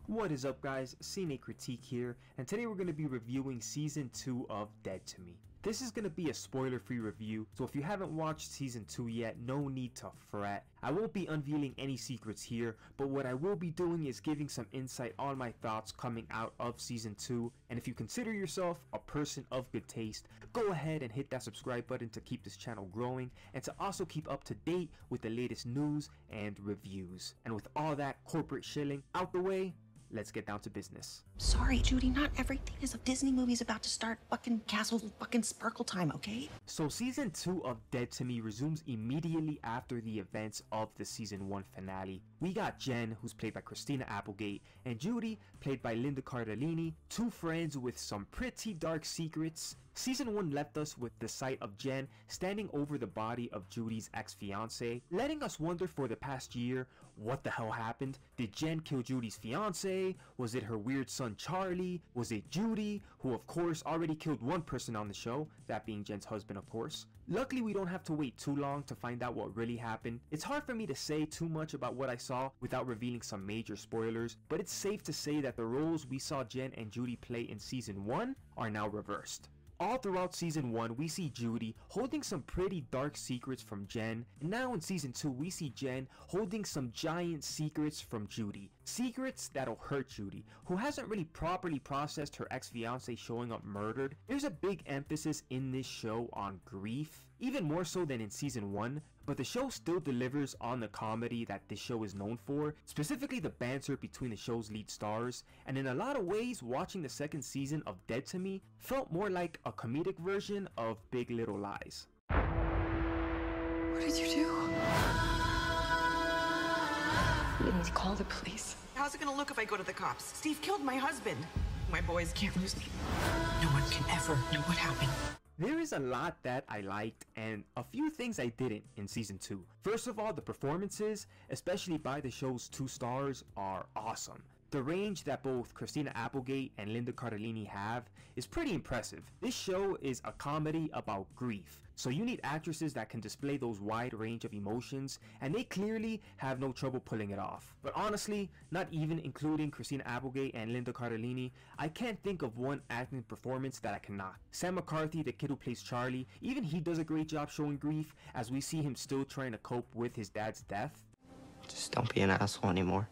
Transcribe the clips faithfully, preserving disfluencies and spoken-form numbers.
What is up guys, Cine Critique here, and today we're going to be reviewing Season two of Dead to Me. This is going to be a spoiler-free review, so if you haven't watched Season two yet, no need to fret. I won't be unveiling any secrets here, but what I will be doing is giving some insight on my thoughts coming out of Season two, and if you consider yourself a person of good taste, go ahead and hit that subscribe button to keep this channel growing, and to also keep up to date with the latest news and reviews. And with all that corporate shilling out the way, let's get down to business. Sorry, Judy, not everything is a Disney movie's about to start fucking Castle fucking Sparkle time, okay? So Season two of Dead to Me resumes immediately after the events of the Season one finale. We got Jen, who's played by Christina Applegate, and Judy, played by Linda Cardellini, two friends with some pretty dark secrets. Season one left us with the sight of Jen standing over the body of Judy's ex-fiance, letting us wonder for the past year, what the hell happened? Did Jen kill Judy's fiance? Was it her weird son Charlie? Was it Judy, who of course already killed one person on the show, that being Jen's husband of course? Luckily we don't have to wait too long to find out what really happened. It's hard for me to say too much about what I saw without revealing some major spoilers, but it's safe to say that the roles we saw Jen and Judy play in Season one are now reversed. All throughout Season one, we see Judy holding some pretty dark secrets from Jen, and now in Season two, we see Jen holding some giant secrets from Judy. Secrets that'll hurt Judy, who hasn't really properly processed her ex-fiance showing up murdered. There's a big emphasis in this show on grief, even more so than in Season one, but the show still delivers on the comedy that this show is known for, specifically the banter between the show's lead stars, and in a lot of ways, watching the second season of Dead to Me felt more like a comedic version of Big Little Lies. What did you do? We need to call the police. How's it gonna look if I go to the cops? Steve killed my husband. My boys can't lose me. No one can ever know what happened. There is a lot that I liked and a few things I didn't in Season two. First of all, the performances, especially by the show's two stars, are awesome. The range that both Christina Applegate and Linda Cardellini have is pretty impressive. This show is a comedy about grief, so you need actresses that can display those wide range of emotions, and they clearly have no trouble pulling it off. But honestly, not even including Christina Applegate and Linda Cardellini, I can't think of one acting performance that I can knock. Sam McCarthy, the kid who plays Charlie, even he does a great job showing grief, as we see him still trying to cope with his dad's death. Just don't be an asshole anymore.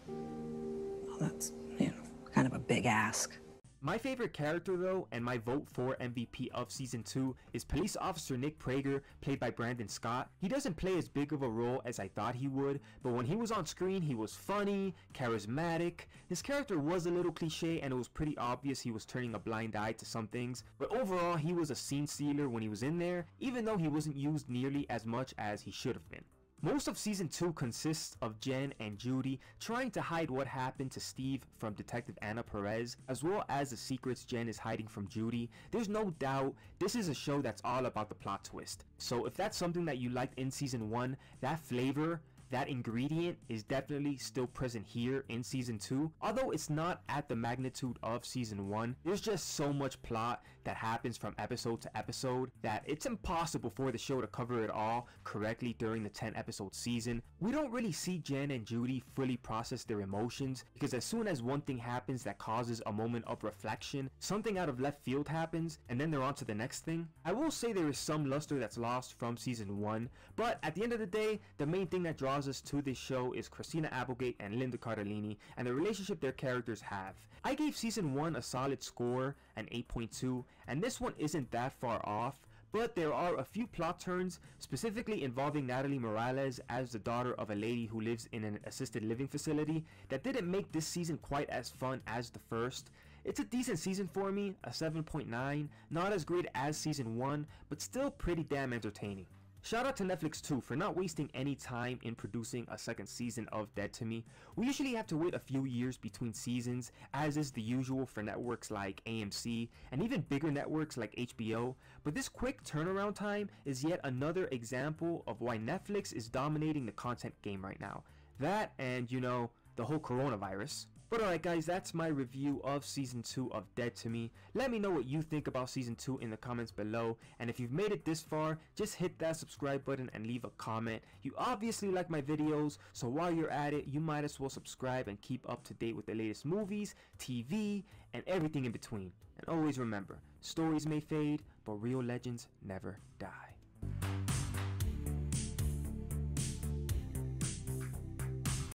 That's, you know, kind of a big ask. My favorite character though, and my vote for M V P of Season two, is Police Officer Nick Prager, played by Brandon Scott. He doesn't play as big of a role as I thought he would, but when he was on screen he was funny, charismatic. His character was a little cliche and it was pretty obvious he was turning a blind eye to some things, but overall he was a scene stealer when he was in there, even though he wasn't used nearly as much as he should have been. Most of Season two consists of Jen and Judy trying to hide what happened to Steve from Detective Anna Perez, as well as the secrets Jen is hiding from Judy. There's no doubt this is a show that's all about the plot twist. So if that's something that you liked in Season one, that flavor, that ingredient is definitely still present here in Season two. Although it's not at the magnitude of Season one, there's just so much plot that happens from episode to episode that it's impossible for the show to cover it all correctly during the ten episode season. We don't really see Jen and Judy fully process their emotions, because as soon as one thing happens that causes a moment of reflection, something out of left field happens and then they're on to the next thing. I will say there is some luster that's lost from Season one, but at the end of the day, the main thing that draws us to this show is Christina Applegate and Linda Cardellini and the relationship their characters have. I gave Season one a solid score, an eight point two, and this one isn't that far off, but there are a few plot turns, specifically involving Natalie Morales as the daughter of a lady who lives in an assisted living facility, that didn't make this season quite as fun as the first. It's a decent season for me, a seven point nine, not as great as Season one, but still pretty damn entertaining. Shout out to Netflix too for not wasting any time in producing a second season of Dead to Me. We usually have to wait a few years between seasons, as is the usual for networks like A M C and even bigger networks like H B O, but this quick turnaround time is yet another example of why Netflix is dominating the content game right now. That and, you know, the whole coronavirus. But alright guys, that's my review of season two of Dead to Me. Let me know what you think about season two in the comments below, and if you've made it this far, just hit that subscribe button and leave a comment. You obviously like my videos, so while you're at it, you might as well subscribe and keep up to date with the latest movies, T V, and everything in between. And always remember, stories may fade, but real legends never die.